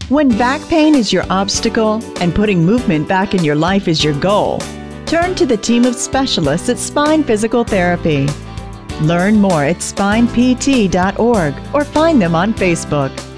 When back pain is your obstacle and putting movement back in your life is your goal, turn to the team of specialists at Spine Physical Therapy. Learn more at spinept.org or find them on Facebook.